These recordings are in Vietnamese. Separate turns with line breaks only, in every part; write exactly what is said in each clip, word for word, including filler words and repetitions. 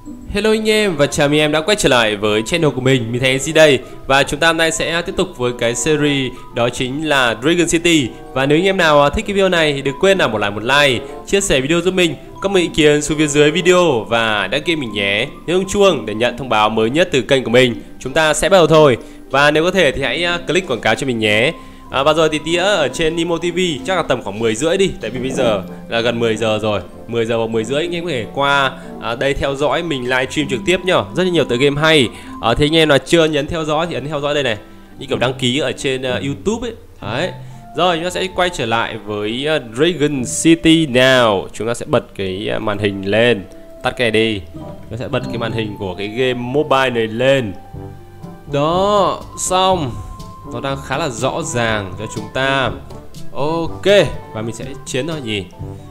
Hello anh em và chào mừng em đã quay trở lại với channel của mình. Mình thấy gì đây. Và chúng ta hôm nay sẽ tiếp tục với cái series đó chính là Dragon City. Và nếu anh em nào thích cái video này thì đừng quên là một like một like, chia sẻ video giúp mình, comment ý kiến xuống phía dưới video và đăng ký mình nhé. Nhớ chuông chuông để nhận thông báo mới nhất từ kênh của mình. Chúng ta sẽ bắt đầu thôi. Và nếu có thể thì hãy click quảng cáo cho mình nhé. À, và rồi thì tía ở trên Nimo ti vi chắc là tầm khoảng mười rưỡi đi. Tại vì bây giờ là gần mười giờ rồi, mười giờ và mười rưỡi anh em có thể qua à, đây theo dõi mình livestream trực tiếp nhá. Rất là nhiều tựa game hay. à, Thế anh em nào chưa nhấn theo dõi thì ấn theo dõi đây này, như kiểu đăng ký ở trên uh, YouTube ấy. Đấy. Rồi chúng ta sẽ quay trở lại với uh, Dragon City nào. Chúng ta sẽ bật cái uh, màn hình lên. Tắt cái này đi. Chúng ta sẽ bật cái màn hình của cái game mobile này lên. Đó, xong. Nó đang khá là rõ ràng cho chúng ta. Ok, và mình sẽ chiến thôi nhỉ.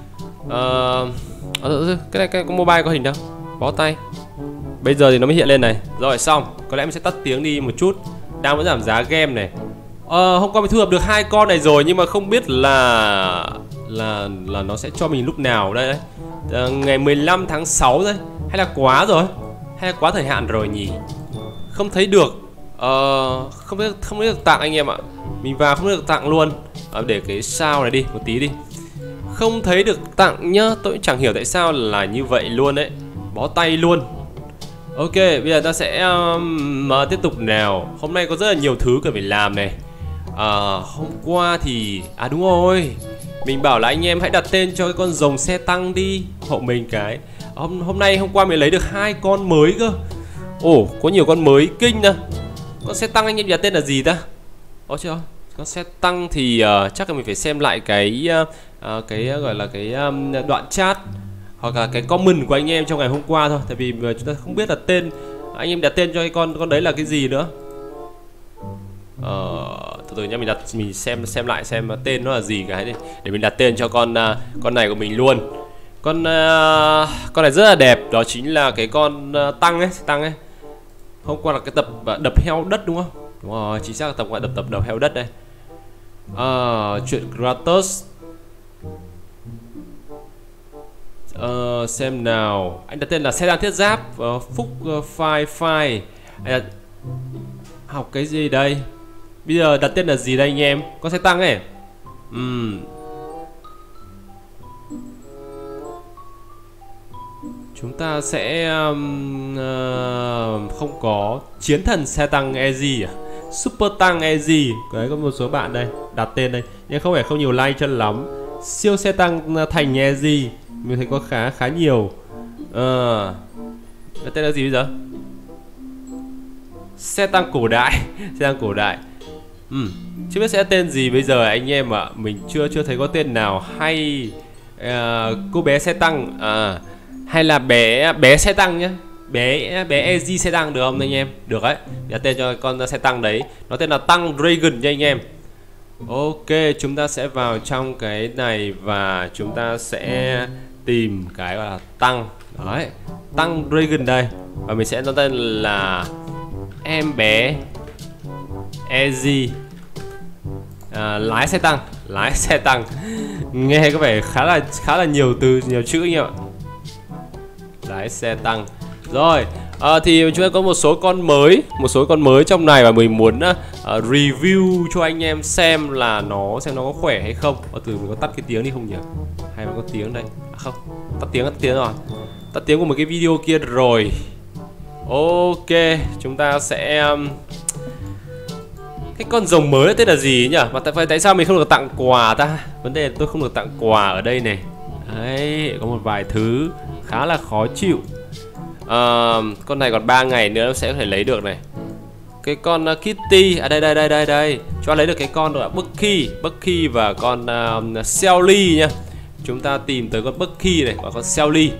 Ờ, cái này cái con mobile có hình đâu. Bó tay. Bây giờ thì nó mới hiện lên này. Rồi xong, có lẽ mình sẽ tắt tiếng đi một chút. Đang vẫn giảm giá game này. Ờ, hôm qua mình thu thập được hai con này rồi, nhưng mà không biết là là là nó sẽ cho mình lúc nào đây đấy. À, ngày mười lăm tháng sáu đây, hay là quá rồi, hay là quá thời hạn rồi nhỉ? Không thấy được. Ờ, không biết không biết được tặng anh em ạ. Mình vào không biết được tặng luôn. À, để cái sao này đi một tí đi. Không thấy được tặng nhá. Tôi cũng chẳng hiểu tại sao là như vậy luôn đấy. Bó tay luôn. Ok, bây giờ ta sẽ um, uh, tiếp tục nào. Hôm nay có rất là nhiều thứ cần phải làm này. À, hôm qua thì à đúng rồi, mình bảo là anh em hãy đặt tên cho cái con rồng xe tăng đi, hộ mình cái. Hôm hôm nay hôm qua mình lấy được hai con mới cơ. Ồ, có nhiều con mới kinh nè. Con xe tăng anh em đặt tên là gì ta? Có chưa? Con xe tăng thì uh, chắc là mình phải xem lại cái uh, uh, cái uh, gọi là cái um, đoạn chat hoặc là cái comment của anh em trong ngày hôm qua thôi. Tại vì chúng ta không biết là tên anh em đặt tên cho cái con con đấy là cái gì nữa. Uh, từ từ nhá, mình đặt mình xem xem lại xem tên nó là gì cái đi để mình đặt tên cho con uh, con này của mình luôn. Con uh, con này rất là đẹp, đó chính là cái con uh, tăng ấy, tăng ấy. Hôm qua là cái tập uh, đập heo đất đúng không? Đúng rồi, chính xác là tập gọi đập tập đập heo đất đây. Uh, chuyện Kratos. Uh, xem nào, anh đặt tên là xe tăng thiết giáp uh, Phúc uh, Phai Phai. Anh đặt... học cái gì đây? Bây giờ đặt tên là gì đây anh em? Con xe tăng ấy. Uhm. Chúng ta sẽ um, uh, không có chiến thần xe tăng Easy à? Super tăng Easy. Đấy, có một số bạn đây đặt tên đây, nhưng không phải không nhiều like chân lắm. Siêu xe tăng thành Easy mình thấy có khá khá nhiều. Ờ, uh, đặt tên là gì bây giờ? Xe tăng cổ đại. Xe tăng cổ đại. Ừ, chưa biết sẽ tên gì bây giờ anh em ạ. À. Mình chưa chưa thấy có tên nào hay. uh, Cô bé xe tăng à, hay là bé bé xe tăng nhá. Bé bé Easy xe tăng được không anh em? Được đấy. Đặt tên cho con xe tăng đấy. Nó tên là tăng Dragon nha anh em. Ok, chúng ta sẽ vào trong cái này và chúng ta sẽ tìm cái gọi là tăng. Đấy, tăng Dragon đây. Và mình sẽ nói tên là em bé Easy à, lái xe tăng, lái xe tăng. Nghe có vẻ khá là khá là nhiều từ, nhiều chữ anh em ạ. Lái xe tăng. Rồi, à, thì chúng ta có một số con mới, một số con mới trong này và mình muốn uh, review cho anh em xem là nó xem nó có khỏe hay không. Ở từ mình có tắt cái tiếng đi không nhỉ? Hay mà có tiếng đây? À, không, tắt tiếng, tắt tiếng rồi. Tắt tiếng của một cái video kia rồi. Ok, chúng ta sẽ um, cái con rồng mới tên là gì nhỉ? Mà tại tại sao mình không được tặng quà ta? Vấn đề là tôi không được tặng quà ở đây này. Đấy, có một vài thứ khá là khó chịu. Uh, con này còn ba ngày nữa sẽ có thể lấy được này. Cái con uh, Kitty, à đây đây đây đây đây, cho lấy được cái con gọi là Bucky, Bucky và con uh, Shelly nhá. Chúng ta tìm tới con Bucky này và con Shelly.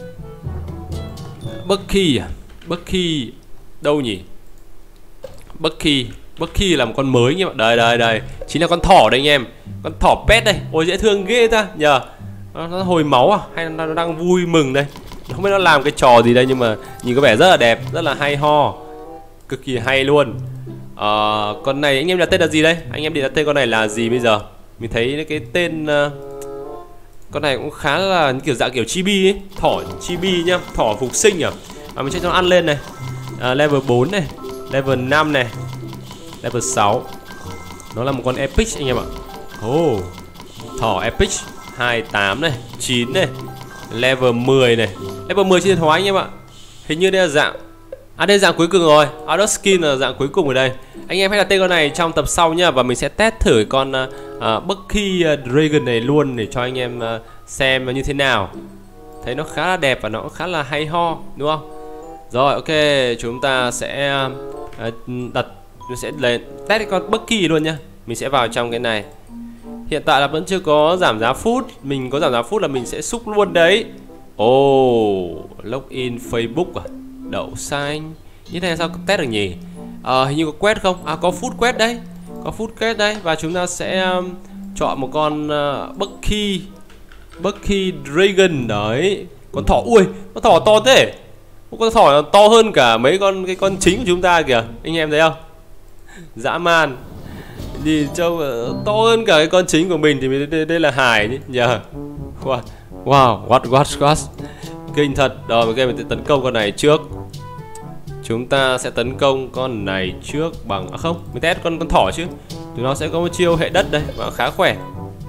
Bucky à? Bucky đâu nhỉ? Bucky, Bucky là một con mới nhưng mà đây đây đây, chính là con thỏ đây anh em. Con thỏ pet đây. Ôi dễ thương ghê ta nhờ. Nó, nó hồi máu à hay nó đang vui mừng đây. Không biết nó làm cái trò gì đây nhưng mà nhìn có vẻ rất là đẹp, rất là hay ho. Cực kỳ hay luôn. Ờ, con này anh em đặt tên là gì đây? Anh em định đặt tên con này là gì bây giờ? Mình thấy cái tên uh, con này cũng khá là kiểu dạng kiểu chibi ấy. Thỏ chibi nhá, thỏ phục sinh à. Và mình sẽ cho nó ăn lên này. à, Level bốn này, level năm này, level sáu. Nó là một con epic anh em ạ. Oh, thỏ epic hai mươi tám này, chín này, level mười này. Level mười trên điện thoại anh em ạ. Hình như đây là dạng, à đây là dạng cuối cùng rồi. Adult skin là dạng cuối cùng ở đây. Anh em hãy đặt tên con này trong tập sau nhá. Và mình sẽ test thử con uh, uh, Bucky uh, Dragon này luôn để cho anh em uh, xem như thế nào. Thấy nó khá là đẹp và nó khá là hay ho đúng không? Rồi ok, chúng ta sẽ uh, đặt, mình sẽ lấy test cái con Bucky luôn nhá. Mình sẽ vào trong cái này. Hiện tại là vẫn chưa có giảm giá phút. Mình có giảm giá phút là mình sẽ xúc luôn đấy. Oh, login Facebook à? Đậu xanh. Như thế này sao test được nhỉ? À, hình như có quét không? À có food quét đấy. Có food quét đấy. Và chúng ta sẽ um, chọn một con uh, Bucky Bucky Dragon đấy. Con thỏ, ui, con thỏ to thế. Một con thỏ to hơn cả mấy con cái con chính của chúng ta kìa. Anh em thấy không? Dã man. Nhìn trông to hơn cả cái con chính của mình thì đây, đây là hài nhỉ. Nhờ. Wow, wow, what what what. Kinh thật. Rồi ok, mình sẽ tấn công con này trước. Chúng ta sẽ tấn công con này trước bằng, à không, mình test con con thỏ chứ. Thì nó sẽ có một chiêu hệ đất đây và khá khỏe.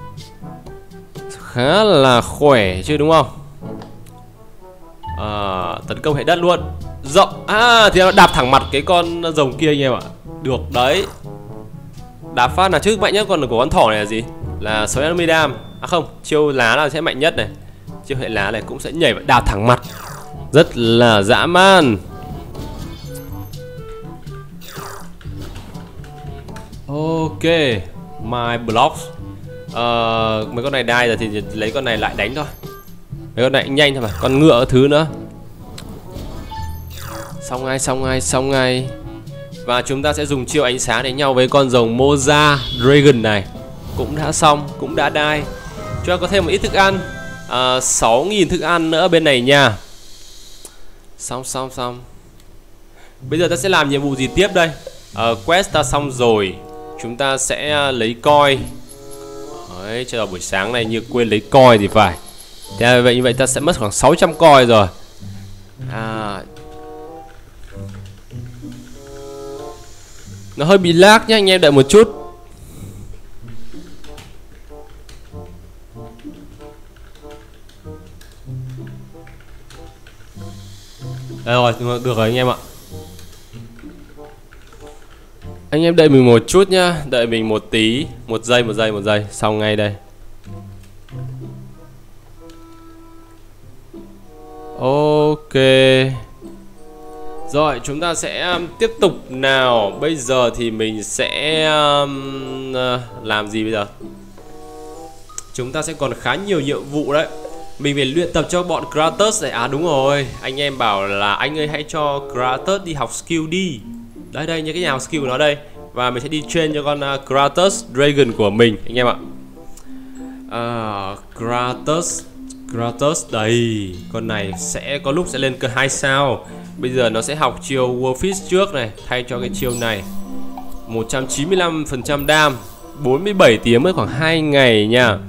Khá là khỏe chứ đúng không? À, tấn công hệ đất luôn. Rộng. À thì nó đạp thẳng mặt cái con rồng kia anh em ạ. Được đấy. Đạp phát là trước mạnh nhất, còn của con thỏ này là gì? Là sáu mươi đam. À không, chiêu lá là sẽ mạnh nhất này. Chiêu hệ lá này cũng sẽ nhảy và đạp thẳng mặt. Rất là dã man. Ok, my blocks. uh, Mấy con này đai rồi thì lấy con này lại đánh thôi. Mấy con này nhanh thôi mà, con ngựa thứ nữa. Xong ngay, xong ngay, xong ngay. Và chúng ta sẽ dùng chiêu ánh sáng đánh nhau với con rồng Moza Dragon này. Cũng đã xong, cũng đã đai. Chúng ta có thêm một ít thức ăn, uh, sáu nghìn thức ăn nữa bên này nha. Xong, xong, xong. Bây giờ ta sẽ làm nhiệm vụ gì tiếp đây? uh, Quest ta xong rồi. Chúng ta sẽ lấy coin. Đấy, cho buổi sáng này như quên lấy coin thì phải. Thế vậy như vậy ta sẽ mất khoảng sáu trăm coin rồi. À, nó hơi bị lag nhá, anh em đợi một chút. Đây rồi, được rồi anh em ạ. Anh em đợi mình một chút nhá, đợi mình một tí, một giây, một giây, một giây, xong ngay đây. Ok. Rồi, chúng ta sẽ um, tiếp tục nào. Bây giờ thì mình sẽ um, uh, làm gì bây giờ? Chúng ta sẽ còn khá nhiều nhiệm vụ đấy. Mình phải luyện tập cho bọn Kratos này. À đúng rồi, anh em bảo là anh ơi hãy cho Kratos đi học skill đi. Đây đây, những cái nhà học skill của nó đây. Và mình sẽ đi train cho con uh, Kratos Dragon của mình anh em ạ. uh, Kratos Kratos đây. Con này sẽ có lúc sẽ lên cơ hai sao. Bây giờ nó sẽ học chiêu Warfish trước này, thay cho cái chiêu này. Một trăm chín mươi lăm phần trăm đam, bốn mươi bảy tiếng mới khoảng hai ngày nha.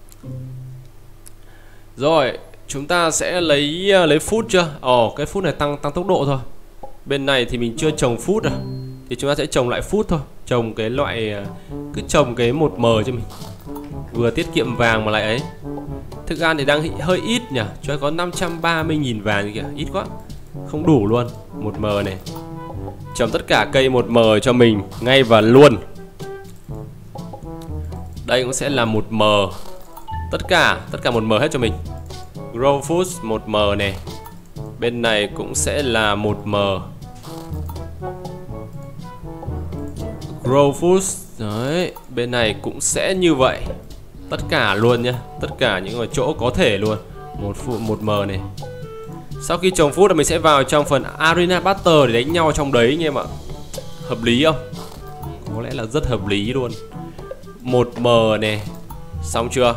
Rồi, chúng ta sẽ lấy uh, lấy food chưa? Ồ, oh, cái food này tăng tăng tốc độ thôi. Bên này thì mình chưa trồng food à. Thì chúng ta sẽ trồng lại food thôi. Trồng cái loại, cứ trồng cái một M cho mình. Vừa tiết kiệm vàng mà lại ấy. Thức ăn thì đang hơi ít nhỉ. Cho có năm trăm ba mươi nghìn vàng kìa, ít quá. Không đủ luôn, một M này. Trồng tất cả cây một M cho mình ngay và luôn. Đây cũng sẽ là một M. Tất cả, tất cả một M hết cho mình. Grow food một M này. Bên này cũng sẽ là một M. Grow food. Đấy, bên này cũng sẽ như vậy. Tất cả luôn nhá. Tất cả những chỗ có thể luôn. Một, một M này. Sau khi trồng food là mình sẽ vào trong phần Arena Battle để đánh nhau trong đấy anh em ạ. Hợp lý không? Có lẽ là rất hợp lý luôn. Một M này. Xong chưa?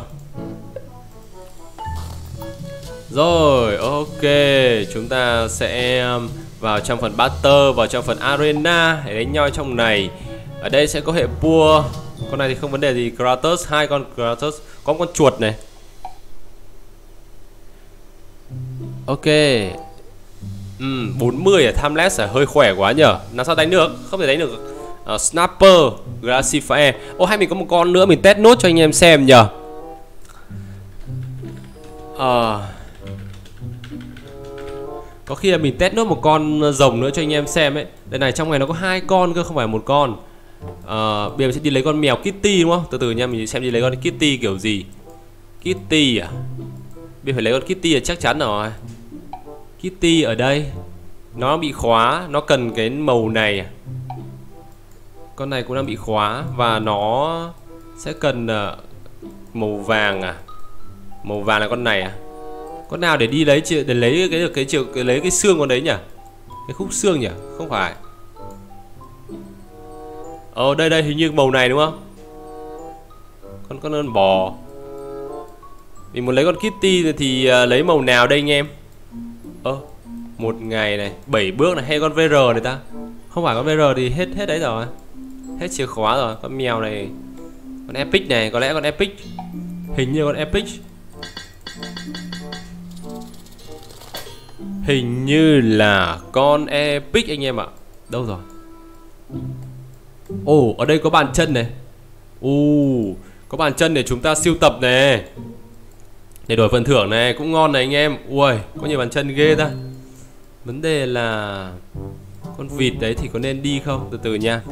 Rồi, ok. Chúng ta sẽ vào trong phần Battle, vào trong phần Arena để đánh nhau trong này. Ở đây sẽ có hệ vua. Con này thì không vấn đề gì. Kratos, hai con Kratos. Có một con chuột này. Ok. Ừ, bốn mươi ở Timeless là hơi khỏe quá nhở. Làm sao đánh được? Không thể đánh được. uh, Snapper, Gracifier. Ô, hay mình có một con nữa mình test nốt cho anh em xem nhở. Ờ... Có khi là mình test nốt một con rồng nữa cho anh em xem ấy. Đây này, trong này nó có hai con cơ, không phải một con. Ờ, bây giờ mình sẽ đi lấy con mèo Kitty đúng không? Từ từ nha, mình xem đi lấy con Kitty kiểu gì. Kitty à? Bây giờ phải lấy con Kitty là chắc chắn rồi. Kitty ở đây. Nó bị khóa, nó cần cái màu này. Con này cũng đang bị khóa. Và nó sẽ cần uh, màu vàng à? Màu vàng là con này à? Con nào để đi lấy để lấy cái được cái chiều cái lấy cái xương con đấy nhỉ? Cái khúc xương nhỉ? Không phải. Ờ đây đây hình như màu này đúng không? Con con con bò. Mình muốn lấy con Kitty thì uh, lấy màu nào đây anh em? Ơ, một ngày này, bảy bước này hay con vê rờ này ta? Không phải con vê rờ thì hết hết đấy rồi. Hết chìa khóa rồi, con mèo này. Con Epic này, có lẽ con Epic. Hình như con Epic. Hình như là con Epic anh em ạ. Đâu rồi? Ồ, oh, ở đây có bàn chân này. Ồ, uh, có bàn chân để chúng ta sưu tập này. Để đổi phần thưởng này, cũng ngon này anh em. Ui, có nhiều bàn chân ghê ta. Vấn đề là con vịt đấy thì có nên đi không? Từ từ nha.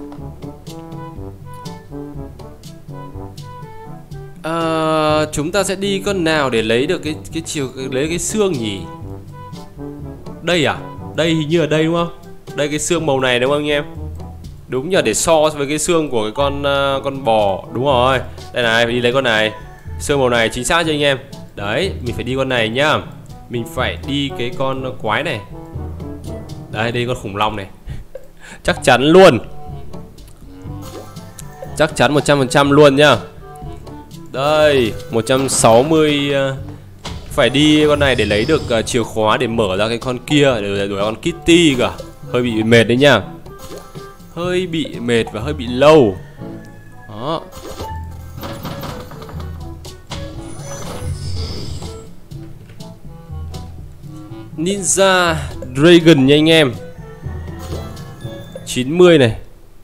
À, chúng ta sẽ đi con nào để lấy được cái cái chiều lấy cái xương nhỉ? Đây à? Đây hình như ở đây đúng không? Đây cái xương màu này đúng không anh em? Đúng nhờ, để so với cái xương của cái con uh, con bò. Đúng rồi. Đây này, phải đi lấy con này. Xương màu này chính xác cho anh em. Đấy, mình phải đi con này nhá. Mình phải đi cái con quái này. Đây, đây con khủng long này. Chắc chắn luôn. Chắc chắn một trăm phần trăm luôn nhá. Đây, một trăm sáu mươi. uh, Phải đi con này để lấy được uh, chìa khóa để mở ra cái con kia, để đuổi con Kitty cả. Hơi bị mệt đấy nhá. Hơi bị mệt và hơi bị lâu. Đó. Ninja Dragon nha anh em. chín mươi này,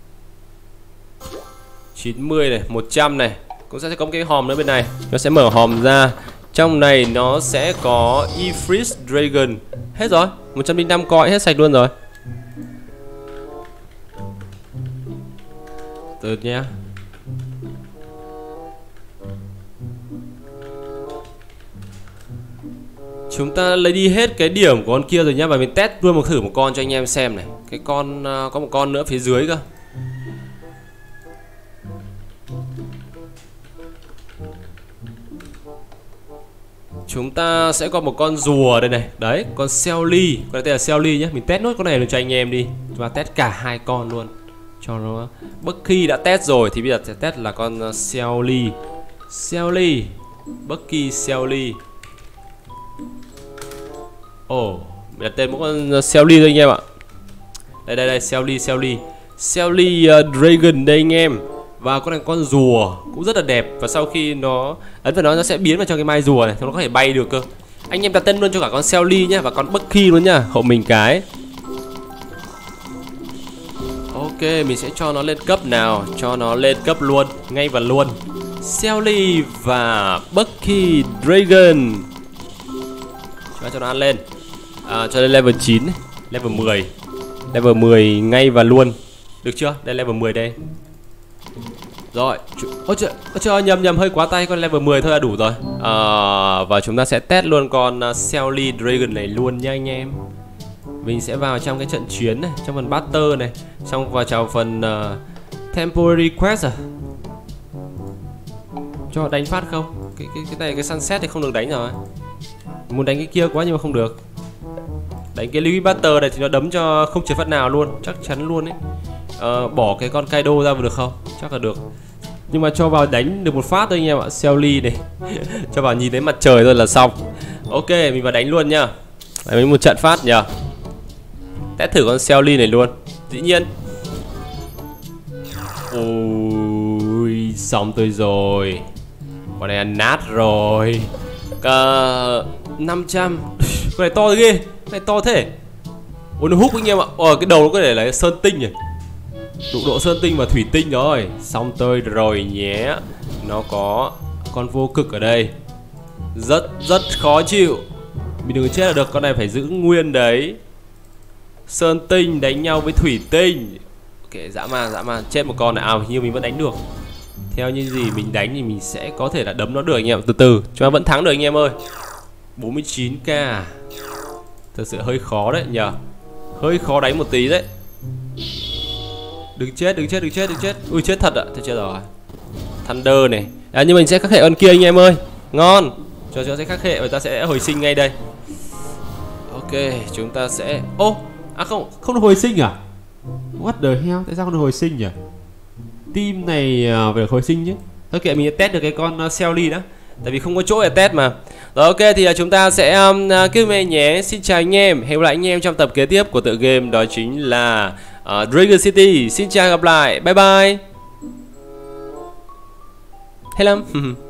chín mươi này, một trăm này. Cũng sẽ có một cái hòm nữa bên này. Nó sẽ mở hòm ra. Trong này nó sẽ có Ifrit Dragon. Hết rồi, một trăm linh năm coin hết sạch luôn rồi. Từ nhá. Chúng ta lấy đi hết cái điểm của con kia rồi nhá. Và mình test luôn một thử một con cho anh em xem này. Cái con uh, có một con nữa phía dưới cơ. Chúng ta sẽ có một con rùa đây này. Đấy, con Shelly. Con này tên là Shelly nhé. Mình test nốt con này luôn cho anh em đi. Và test cả hai con luôn cho nó. Bucky đã test rồi thì bây giờ sẽ test là con Shelly. Shelly, Bucky Shelly. Ồ, oh, mình đặt tên mỗi con Shelly thôi anh em ạ. Đây đây đây, Shelly Shelly Shelly uh, Dragon đây anh em. Và con này con rùa cũng rất là đẹp. Và sau khi nó ấn vào nó nó sẽ biến vào trong cái mai rùa này, nó có thể bay được cơ. Anh em đặt tên luôn cho cả con Shelly nhá. Và con Bucky luôn nhá, hộ mình cái. Ok, mình sẽ cho nó lên cấp nào. Cho nó lên cấp luôn, ngay và luôn. Shelly và Bucky Dragon. Cho, cho nó ăn lên à, cho lên level chín, level mười. Level mười ngay và luôn. Được chưa? Đây level mười đây. Rồi, ôi trời, ôi trời, nhầm nhầm hơi quá tay, con level mười thôi là đủ rồi. À, và chúng ta sẽ test luôn con uh, Shelly Dragon này luôn nha anh em. Mình sẽ vào trong cái trận chiến này, trong phần battle này, xong vào trong phần uh, temporary quest à. Cho đánh phát không? Cái cái cái này cái sunset thì không được đánh rồi. Muốn đánh cái kia quá nhưng mà không được. Đánh cái Louis Battle này thì nó đấm cho không trượt phát nào luôn, chắc chắn luôn ấy. Ờ, bỏ cái con Kaido ra vừa được không? Chắc là được. Nhưng mà cho vào đánh được một phát thôi anh em ạ. Shelly này cho vào nhìn thấy mặt trời rồi là xong. Ok, mình vào đánh luôn nhá. Đánh một trận phát nhờ. Test thử con Shelly này luôn. Dĩ nhiên. Ôi, xong tôi rồi. Con này ăn nát rồi. Cả năm trăm. Con này to ghê. Con này to thế. Ôi nó hút anh em ạ. Ồ cái đầu nó có thể là sơn tinh nhỉ. Đụng độ sơn tinh và thủy tinh rồi. Xong tôi rồi nhé. Nó có con vô cực ở đây. Rất rất khó chịu. Mình đừng chết là được, con này phải giữ nguyên đấy. Sơn tinh đánh nhau với thủy tinh. Ok, dã man dã man. Chết một con này, à hình như mình vẫn đánh được. Theo như gì mình đánh thì mình sẽ có thể là đấm nó được anh em. Từ từ, chúng ta vẫn thắng được anh em ơi. Bốn mươi chín k. Thật sự hơi khó đấy nhờ. Hơi khó đánh một tí đấy. Đừng chết, đừng chết, đừng chết, đừng chết. Ui chết thật ạ, thôi chết rồi. Thunder này. À nhưng mình sẽ khắc hệ con kia anh em ơi. Ngon. Cho chúng ta sẽ khắc hệ và ta sẽ hồi sinh ngay đây. Ok, chúng ta sẽ... Ô, oh, à không, không được hồi sinh à? What the hell, tại sao không được hồi sinh nhỉ? Team này uh, phải được hồi sinh chứ. Thôi kệ, mình sẽ test được cái con uh, Shelly đó. Tại vì không có chỗ để test mà. Rồi ok, thì uh, chúng ta sẽ um, uh, kết về nhé. Xin chào anh em, hẹn gặp lại anh em trong tập kế tiếp của tựa game. Đó chính là uh, Dragon City. Xin chào, gặp lại, bye bye. Hay lắm.